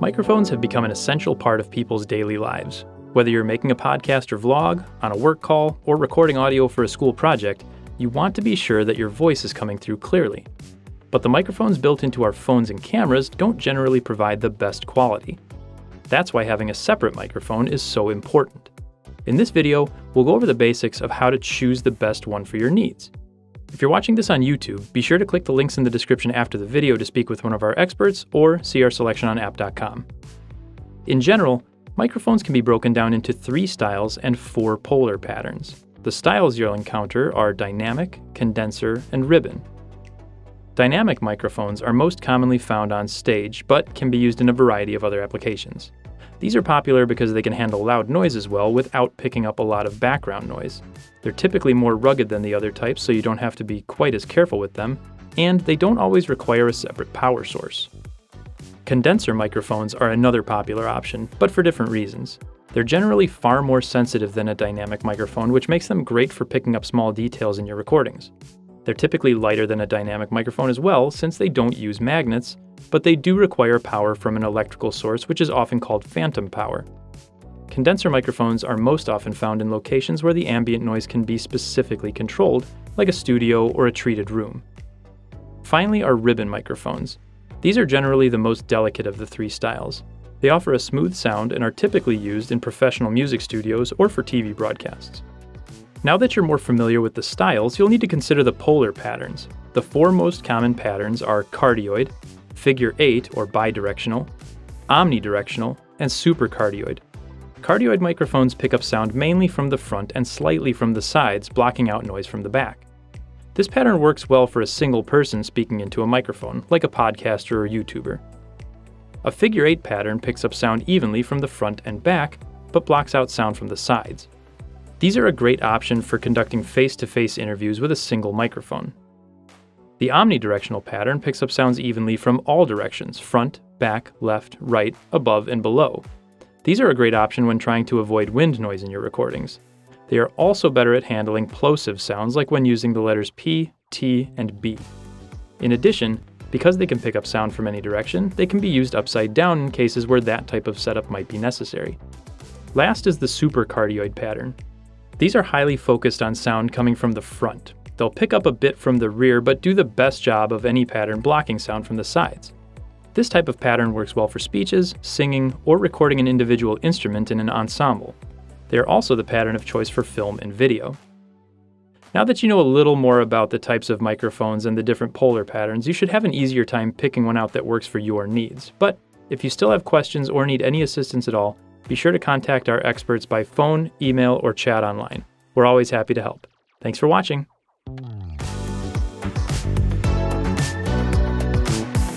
Microphones have become an essential part of people's daily lives. Whether you're making a podcast or vlog, on a work call, or recording audio for a school project, you want to be sure that your voice is coming through clearly. But the microphones built into our phones and cameras don't generally provide the best quality. That's why having a separate microphone is so important. In this video, we'll go over the basics of how to choose the best one for your needs. If you're watching this on YouTube, be sure to click the links in the description after the video to speak with one of our experts or see our selection on app.com. In general, microphones can be broken down into 3 styles and 4 polar patterns. The styles you'll encounter are dynamic, condenser, and ribbon. Dynamic microphones are most commonly found on stage, but can be used in a variety of other applications. These are popular because they can handle loud noises well without picking up a lot of background noise. They're typically more rugged than the other types, so you don't have to be quite as careful with them, and they don't always require a separate power source. Condenser microphones are another popular option, but for different reasons. They're generally far more sensitive than a dynamic microphone, which makes them great for picking up small details in your recordings. They're typically lighter than a dynamic microphone as well, since they don't use magnets, but they do require power from an electrical source, which is often called phantom power. Condenser microphones are most often found in locations where the ambient noise can be specifically controlled, like a studio or a treated room. Finally are ribbon microphones. These are generally the most delicate of the 3 styles. They offer a smooth sound and are typically used in professional music studios or for TV broadcasts. Now that you're more familiar with the styles, you'll need to consider the polar patterns. The 4 most common patterns are cardioid, figure 8 or bidirectional, omnidirectional, and supercardioid. Cardioid microphones pick up sound mainly from the front and slightly from the sides, blocking out noise from the back. This pattern works well for a single person speaking into a microphone, like a podcaster or YouTuber. A figure 8 pattern picks up sound evenly from the front and back, but blocks out sound from the sides. These are a great option for conducting face-to-face interviews with a single microphone. The omnidirectional pattern picks up sounds evenly from all directions, front, back, left, right, above, and below. These are a great option when trying to avoid wind noise in your recordings. They are also better at handling plosive sounds like when using the letters P, T, and B. In addition, because they can pick up sound from any direction, they can be used upside down in cases where that type of setup might be necessary. Last is the supercardioid pattern. These are highly focused on sound coming from the front. They'll pick up a bit from the rear, but do the best job of any pattern blocking sound from the sides. This type of pattern works well for speeches, singing, or recording an individual instrument in an ensemble. They are also the pattern of choice for film and video. Now that you know a little more about the types of microphones and the different polar patterns, you should have an easier time picking one out that works for your needs. But if you still have questions or need any assistance at all, be sure to contact our experts by phone, email, or chat online. We're always happy to help. Thanks for watching.